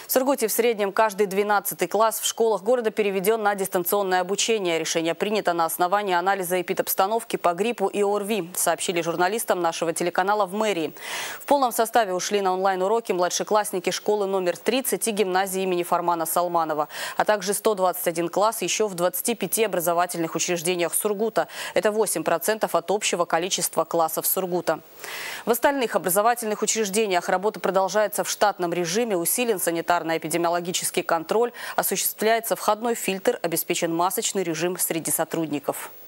В Сургуте в среднем каждый 12-й класс в школах города переведен на дистанционное обучение. Решение принято на основании анализа эпидобстановки по гриппу и ОРВИ, сообщили журналистам нашего телеканала в мэрии. В полном составе ушли на онлайн-уроки младшеклассники школы номер 30 и гимназии имени Фармана Салманова, а также 121 класс еще в 25 образовательных учреждениях Сургута. Это 8% от общего количества классов Сургута. В остальных образовательных учреждениях работа продолжается в штатном режиме, усилен санитарно-эпидемиологический контроль, осуществляется входной фильтр, обеспечен масочный режим среди сотрудников.